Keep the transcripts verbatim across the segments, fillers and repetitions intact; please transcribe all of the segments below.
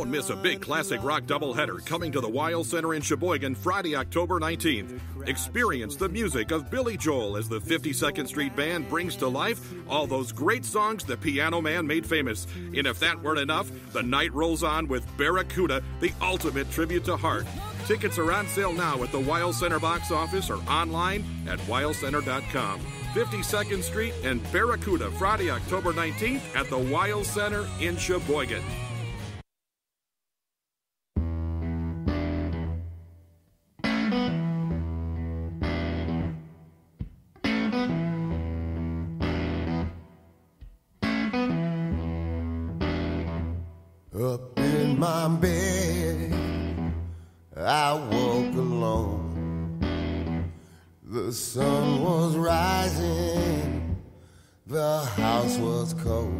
Don't miss a big classic rock doubleheader coming to the Weil Center in Sheboygan Friday, October nineteenth. Experience the music of Billy Joel as the fifty-second Street Band brings to life all those great songs the Piano Man made famous. And if that weren't enough, the night rolls on with Barracuda, the ultimate tribute to Heart. Tickets are on sale now at the Weil Center box office or online at weil center dot com. fifty-second Street and Barracuda, Friday, October nineteenth at the Weil Center in Sheboygan. Up in my bed, I woke alone. The sun was rising, the house was cold.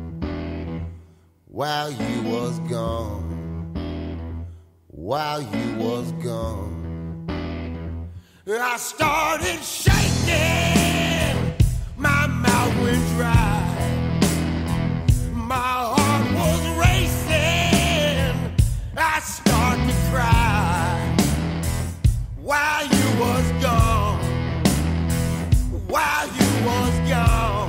While you was gone, while you was gone, I started shaking, my mouth went dry, my heart was racing, I started to cry. While you was gone, while you was gone,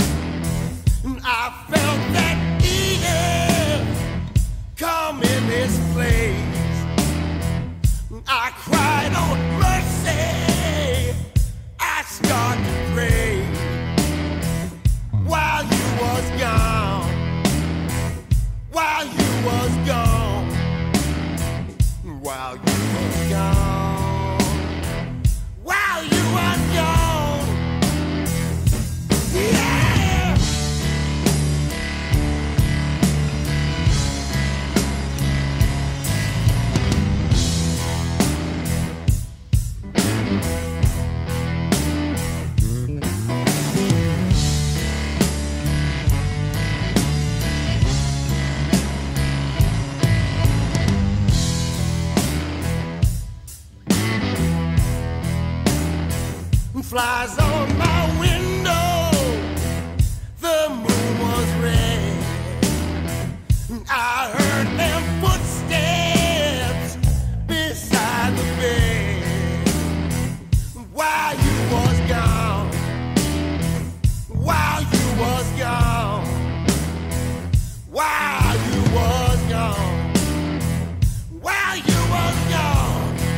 I felt that Eden come in this place. I cried on mercy, I started to pray. While you was gone, while you was gone, while you was gone, while you was gone, yeah. Flies on my window, the moon was red. I heard them footsteps beside the bed. While you was gone, while you was gone, while you was gone, while you was gone.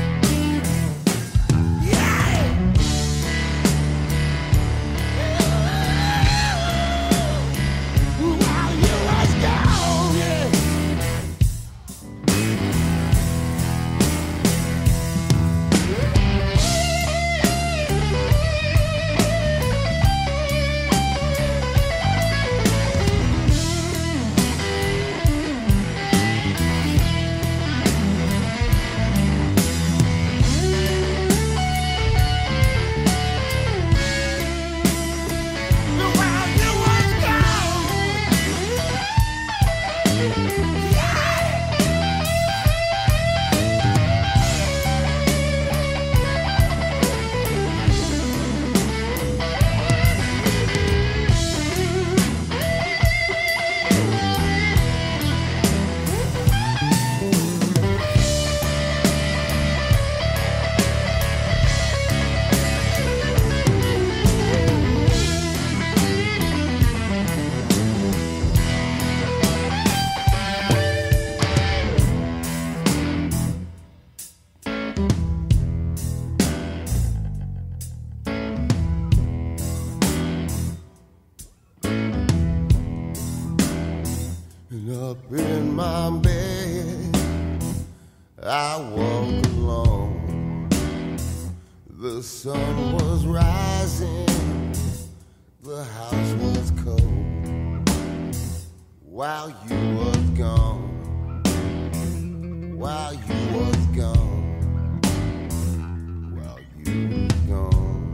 Up in my bed, I woke alone. The sun was rising, the house was cold. While you was gone, while you was gone, while you was gone,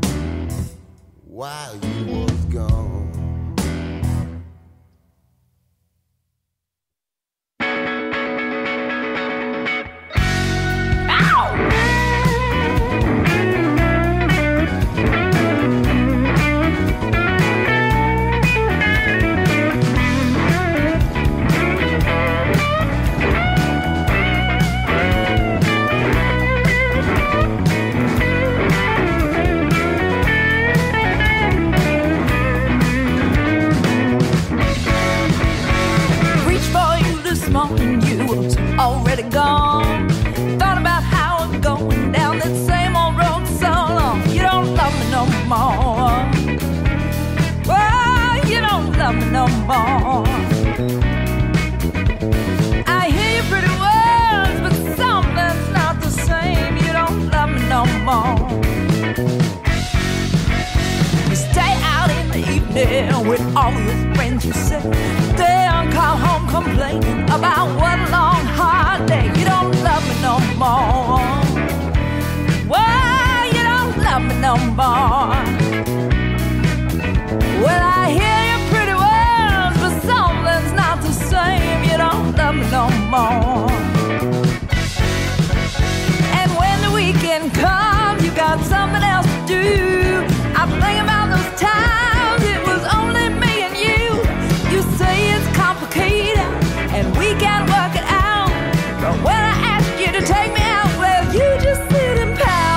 while you was gone. morning you was already gone. Thought about how I'm going down that same old road so long. You don't love me no more. Well, you don't love me no more. I hear your pretty words, but something's not the same. You don't love me no more. You stay out in the evening with all your friends, you say. Then come home complaining about one long hard day. You don't love me no more. Why you don't love me no more? Well, I hear your pretty words, but something's not the same. You don't love me no more. And when the weekend comes, you got something else to do. I think about those times it was only me and you. You say it's complicated and we can't work it out, but when I ask you to take me out, well, you just sit and pout.